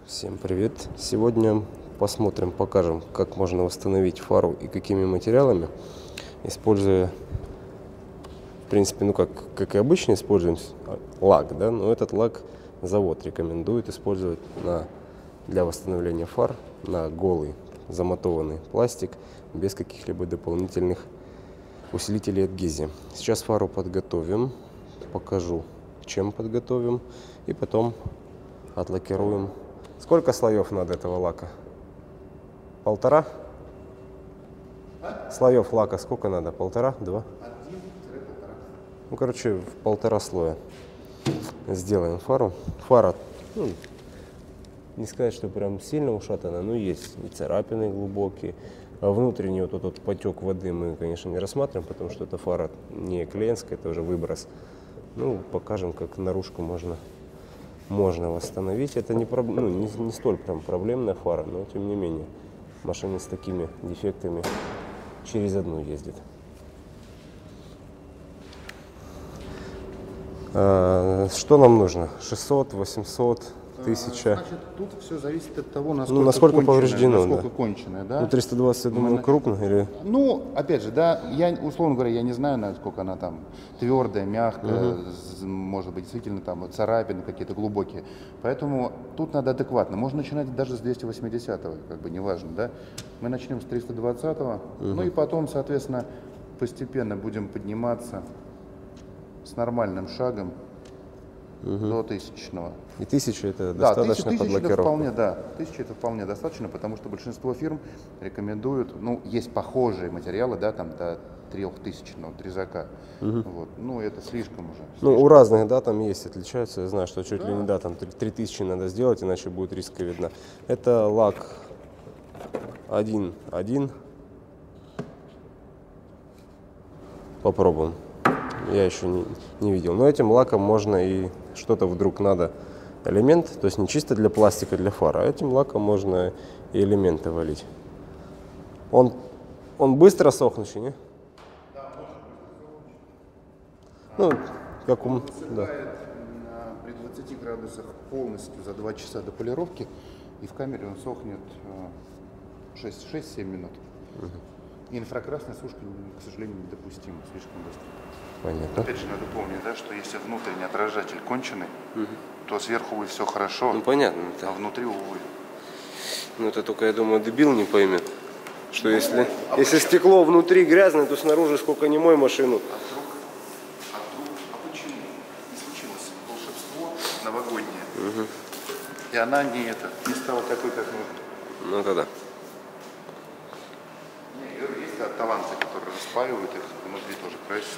Всем привет! Сегодня покажем, как можно восстановить фару и какими материалами, используя, в принципе, как и обычно используем лак, да, но этот лак завод рекомендует использовать для восстановления фар на голый замотованный пластик без каких-либо дополнительных усилителей адгезии. Сейчас фару подготовим, покажу, чем подготовим, и потом отлакируем. Сколько слоев надо этого лака? 1,5? Слоев лака сколько надо? 1,5? 2? Ну, короче, в 1,5 слоя сделаем фару. Фара, не сказать, что прям сильно ушатана, но есть и царапины глубокие. А внутренний вот этот потек воды мы, конечно, не рассматриваем, потому что эта фара не клиентская, это уже выброс. Ну, покажем, как наружку можно восстановить. Это не столь прям проблемная фара, но тем не менее машина с такими дефектами через одну ездит. Что нам нужно? 600, 800, 1000? Значит, тут все зависит от того, насколько повреждено, насколько конченая, да? 320, я думаю, крупно или? Ну, опять же, да, условно говоря, я не знаю, насколько она там твердая, мягкая, может быть, действительно там царапины какие-то глубокие. Поэтому тут надо адекватно. Можно начинать даже с 280-го, как бы неважно, да? Мы начнем с 320-го, ну и потом, соответственно, постепенно будем подниматься с нормальным шагом до 1000-го. И 1000 это достаточно под блокировку? Вполне, да. 1000 это вполне достаточно, потому что большинство фирм рекомендуют, есть похожие материалы, да, там до 3000-го резака. Вот. Ну, это слишком уже. Ну, у разных, да, там есть, отличаются. Я знаю, что чуть ли не, да, там 3000 надо сделать, иначе будет риска видно. Это лак 1.1. Попробуем. Я еще не видел. Но этим лаком можно и что-то вдруг надо элемент, то есть не чисто для пластика, для фар, а этим лаком можно и элементы валить. Он быстро сохнущий, не? Да, может быть. Как да. При 20 градусах полностью за 2 часа до полировки, и в камере он сохнет 6-7 минут. И инфракрасная сушка, к сожалению, недопустима, слишком быстро. Понятно. Опять же, надо помнить, да, что если внутренний отражатель конченый, то сверху будет все хорошо, Ну, понятно. а внутри, увы. Ну, это только, я думаю, дебил не поймет, что если стекло внутри грязное, то снаружи сколько не мой машину. А почему не случилось волшебство новогоднее? И она не стала такой, как нужно. Ну, тогда. Есть таланты, которые распаивают их, внутри тоже красят.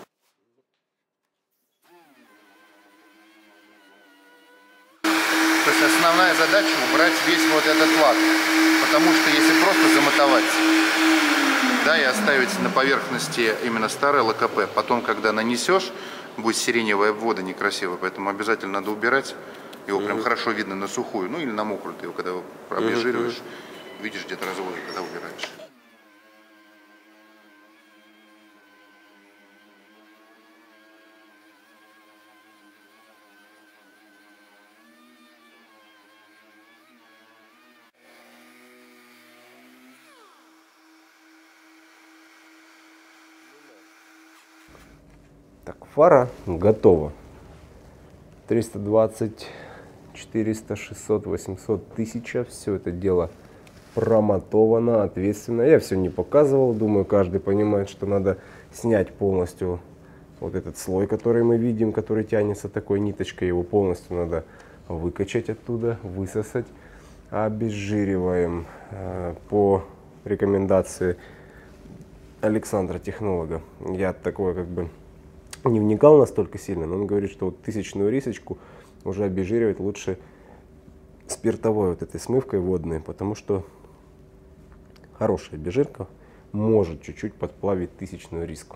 То есть основная задача убрать весь вот этот лак, потому что если просто замотовать, да, и оставить на поверхности именно старое ЛКП, потом, когда нанесешь, будет сиреневая обвода некрасивая, поэтому обязательно надо убирать. Его прям хорошо видно на сухую, ну или на мокрую, ты его когда обезжириваешь, видишь где-то разводы, когда убираешь. Так, фара готова. 320, 400, 600, 800, 1000. Все это дело промотовано, ответственно. Я все не показывал. Думаю, каждый понимает, что надо снять полностью вот этот слой, который мы видим, который тянется такой ниточкой. Его полностью надо выкачать оттуда, высосать. Обезжириваем по рекомендации Александра, технолога. Я такое как бы не вникал настолько сильно, но он говорит, что вот 1000-ю рисочку уже обезжиривать лучше спиртовой вот этой смывкой водной, потому что хорошая обезжирка может чуть-чуть подплавить 1000-ю риску.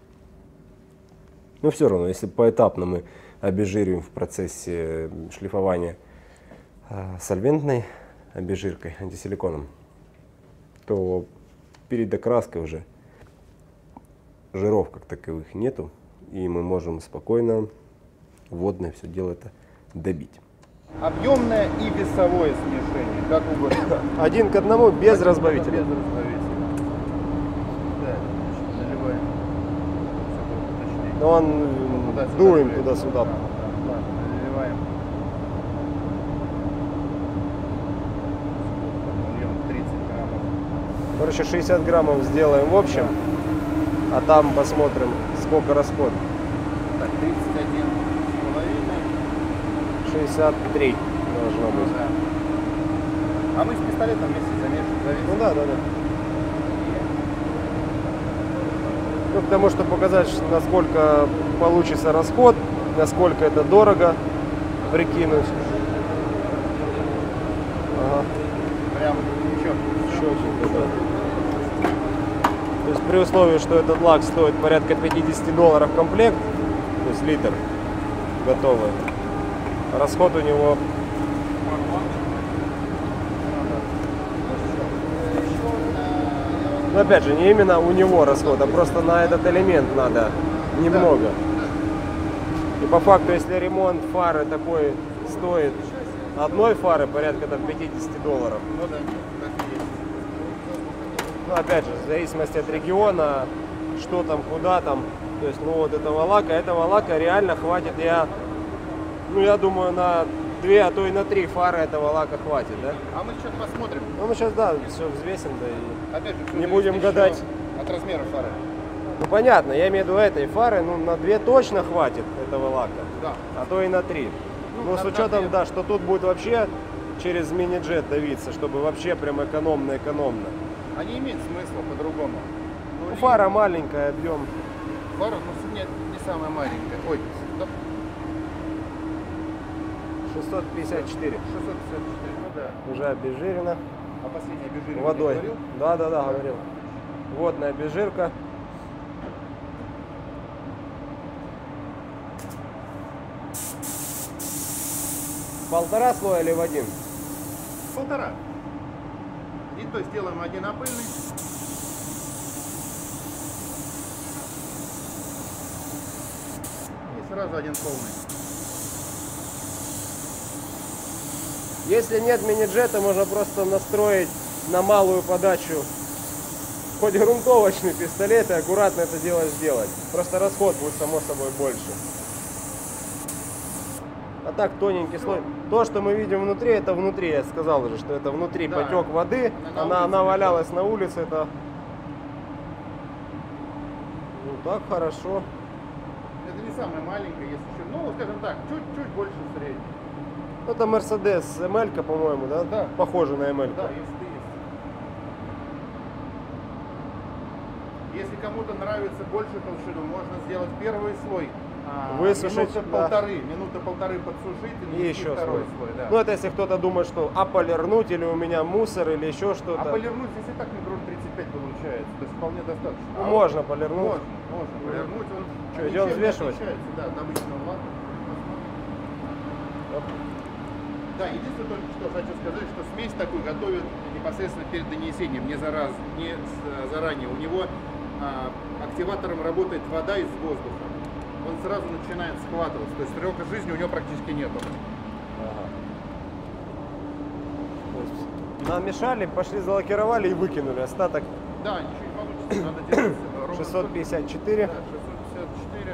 Но все равно, если поэтапно мы обезжириваем в процессе шлифования сольвентной обезжиркой, антисиликоном, то перед окраской уже жиров как таковых нету, и мы можем спокойно водное все дело это добить. Объемное и весовое смешение, как угодно. 1 к 1 без разбавителя. Без разбавителя. Да, значит, наливаем. Точнее. Но он Туда-сюда дуем дуем. туда-сюда. Ладно, наливаем. Нальем 30 граммов. Короче, 60 граммов сделаем в общем, а там посмотрим, сколько расход. Так, 31 с половиной. 63 должно быть. Да. А мы с пистолетом вместе завесим. Ну да. Ну, потому что показать, насколько получится расход, насколько это дорого прикинуть. Ага. Прям четко. Чётенько, да. То есть при условии, что этот лак стоит порядка $50 комплект, то есть литр готовый, расход у него но опять же не именно у него расход, а просто на этот элемент надо немного. И по факту, если ремонт фары такой стоит одной фары порядка там $50. Ну да, так и есть. Ну, опять же, в зависимости от региона, что там, куда там. То есть, ну вот этого лака реально хватит, я думаю, на 2, а то и на 3 фары этого лака хватит, да? А мы сейчас посмотрим. Ну, мы сейчас, да, все взвесим, да, и Опять же, всё не зависит будем еще гадать. от размера фары. Ну, понятно, я имею в виду этой фары, ну, на 2 точно хватит этого лака, Да. а то и на 3. Ну, с учетом, да, что тут будет вообще через мини-джет давиться, чтобы вообще прям экономно. А не имеет смысла по-другому. Ну, фара маленькая, объем. Фара, ну, не самая маленькая. Ой, стоп. 654. 654, ну да. Уже обезжирено. А последняя обезжиривание Водой. говорил? Да, говорил. Водная обезжирка. Полтора слоя или в один? Полтора. И то есть делаем один опыльный. И сразу один полный. Если нет мини-джета, можно просто настроить на малую подачу хоть грунтовочный пистолет и аккуратно это дело сделать. Просто расход будет само собой больше. А так тоненький слой. То, что мы видим внутри, это внутри. Я сказал уже, что это внутри Да. потек воды. Она Она валялась на улице. Это ну так хорошо. Это не самая маленькая, если еще. Ну, скажем так, чуть-чуть больше средней. Это Mercedes ML, по-моему, да? Да. Похоже на ML. Да, есть. Если кому-то нравится больше толщину, можно сделать первый слой. Высушить, минуты полторы подсушить И еще второй слой. слой. Да. Ну это если кто-то думает, что полирнуть или у меня мусор или еще что-то. А полирнуть здесь и так микрон 35 получается, то есть вполне достаточно. Ну, можно полирнуть. Можно полирнуть. Он Что, ничем идем не взвешивать? отличается, да, от обычного лака. Да, единственное только что хочу сказать, что смесь такую готовят непосредственно перед нанесением, не заранее. У него активатором работает вода из воздуха. Он сразу начинает схватываться, то есть срока жизни у него практически нету. Намешали, пошли залакировали и выкинули. Остаток Да, ничего не получится, надо делать ровно 654, Да, 654,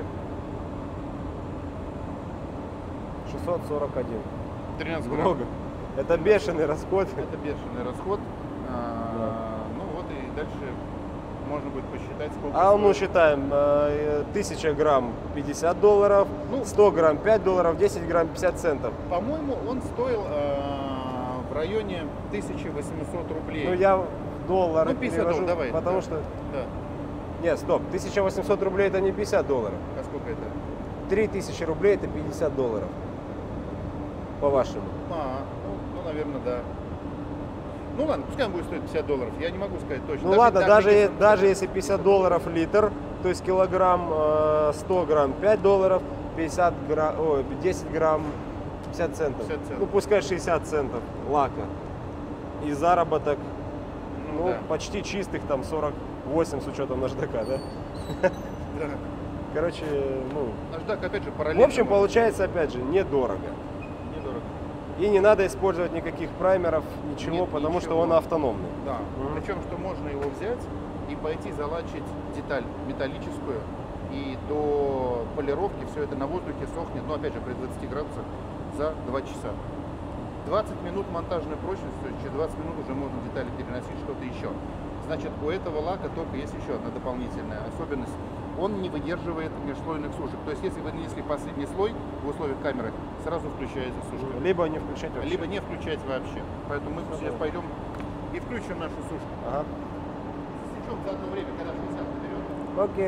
641. 13 грамм. Много. Это бешеный расход. Это бешеный расход. Ну вот и дальше можно будет посчитать, сколько А стоит. ну считаем, 1000 грамм $50, Ну, 100 грамм $5, 10 грамм 50 центов. По-моему, он стоил в районе 1800 рублей. Ну я в доллары Ну, 50 перевожу, давай. потому да. что... Да. Нет, стоп, 1800 рублей это не $50. А сколько это? 3000 рублей это $50. По-вашему. Ну, наверное, да. Ну ладно, пускай он будет стоить $50. Я не могу сказать точно. Ну ладно, даже если- если $50 литр, то есть килограмм, 100 грамм $5, 50 грамм, 10 грамм 50 центов. 50 центов. Ну пускай 60 центов лака. И заработок, ну, да. почти чистых там 48 с учетом наждака, да? Да. Короче, ну, Наждак, опять же, в параллельно. общем, получается, опять же, недорого. Недорого. И не надо использовать никаких праймеров, ничего, Нет, потому что ничего. он автономный. Да. Причем, что можно его взять и пойти залачить деталь металлическую, и до полировки все это на воздухе сохнет, но опять же при 20 градусах за 2 часа. 20 минут монтажной прочности, то есть через 20 минут уже можно детали переносить, что-то еще. Значит, у этого лака только есть еще одна дополнительная особенность. Он не выдерживает межслойных сушек. То есть, если вы нанесли последний слой в условиях камеры, сразу включается сушка. Либо не включать вообще. Либо не включать вообще. Поэтому мы сейчас пойдем и включим нашу сушку. Ага. Засечем за одно время, когда 60 наберет. Окей.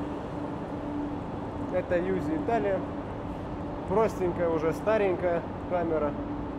Это Юзи Италия. Простенькая, уже старенькая камера.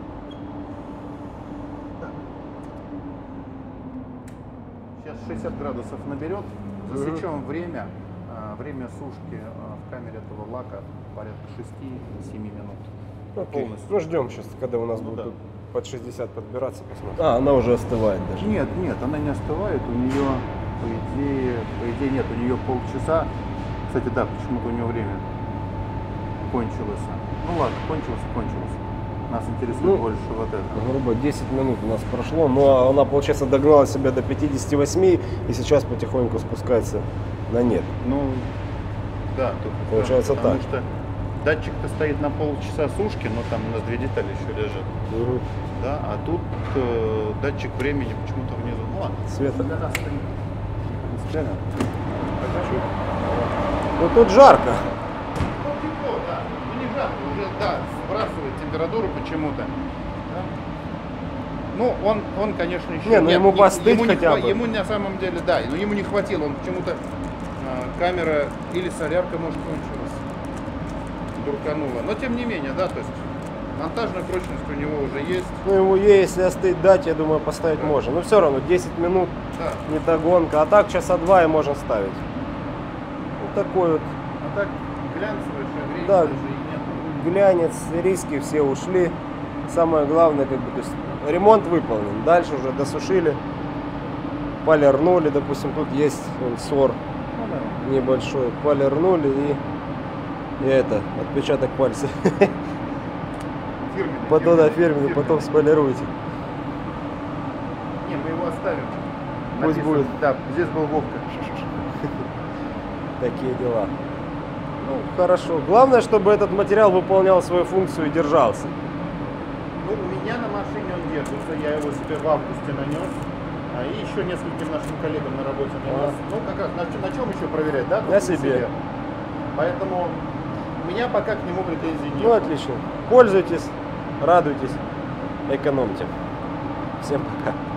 Сейчас 60 градусов наберет. Засечем время. Время сушки в камере этого лака порядка 6-7 минут. Окей. Полностью. Ну, ждем сейчас, когда у нас Ну будет да. тут под 60 подбираться, посмотрим. А, она уже остывает даже. Нет, она не остывает. У нее, по идее нет, у нее полчаса. Кстати, да, почему-то у нее время кончилось. Ну ладно, кончилось. Нас интересует больше вот это. Грубо 10 минут у нас прошло, но она, получается, догнала себя до 58 и сейчас потихоньку спускается на нет. Ну, да, тут Получается потому так. что датчик-то стоит на полчаса сушки, но там у нас 2 детали еще лежат. Да, а тут датчик времени почему-то внизу. Ну ладно. Света. Для нас это не принципиально. Ну тут жарко. Ну, тепло, да. Ну, не жарко, уже, да, сбрасывает температуру почему-то. Да? Ну, он, конечно, еще... Не, ну ему постыть ему хотя бы. Ему на самом деле, да, но ему не хватило. Он почему-то камера или солярка, может, кончилась, дурканула. Но, тем не менее, да, то есть монтажная прочность у него уже есть. Ну его если остыть дать, я думаю, поставить можно. Но все равно 10 минут Да. не догонка. А так часа 2 и можно ставить. Вот такой вот А так глянцевый шагрень Да. даже и нет. глянец, риски все ушли. Самое главное, как бы, то есть ремонт выполнен. Дальше уже досушили, полирнули, допустим, тут есть вон, сор Ну, да. небольшой, полирнули и это, отпечаток пальца. Фирменный, Потом на фирменный, потом сполируйте. Не, мы его оставим. Пусть Написано, будет. Да, здесь был Вовка. Такие дела. Ну, хорошо. Главное, чтобы этот материал выполнял свою функцию и держался. Ну, у меня на машине он держится, я его себе в августе нанес. И еще нескольким нашим коллегам на работе нанес. Ну, как раз, на чем еще проверять, да? На себе. Поэтому у меня пока к нему претензий нет. Ну, отлично. Пользуйтесь, радуйтесь, экономьте. Всем пока.